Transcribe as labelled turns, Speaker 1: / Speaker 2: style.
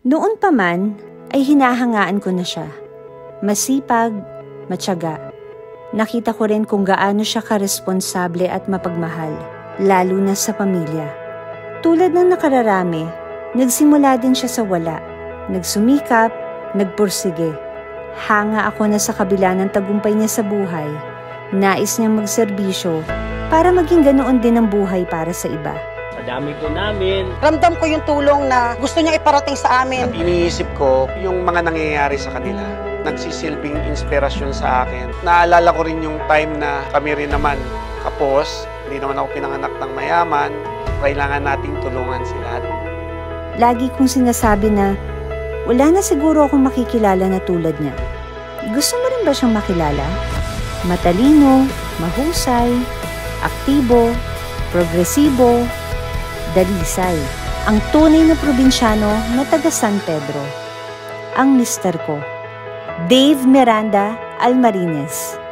Speaker 1: Noon pa man ay hinahangaan ko na siya. Masipag, matyaga. Nakita ko rin kung gaano siya karesponsable at mapagmahal, lalo na sa pamilya. Tulad ng nakararami, nagsimula din siya sa wala. Nagsumikap, nagpursige. Hanga ako na sa kabila ng tagumpay niya sa buhay. Nais niyang magserbisyo para maging ganoon din ang buhay para sa iba.
Speaker 2: Sa dami po namin.
Speaker 3: Ramdam ko yung tulong na gusto niya iparating sa amin.
Speaker 4: At iniisip ko yung mga nangyayari sa kanila. Nagsisilbing inspirasyon sa akin. Naalala ko rin yung time na kami rin naman kapos. Hindi naman ako pinanganak ng mayaman. Kailangan nating tulungan sila.
Speaker 1: Lagi kong sinasabi na wala na siguro akong makikilala na tulad niya. Gusto mo rin ba siyang makilala? Matalino, mahusay, aktibo, progresibo, dalisay. Ang tunay na probinsyano na taga San Pedro. Ang mister ko, Dave Miranda Almarines.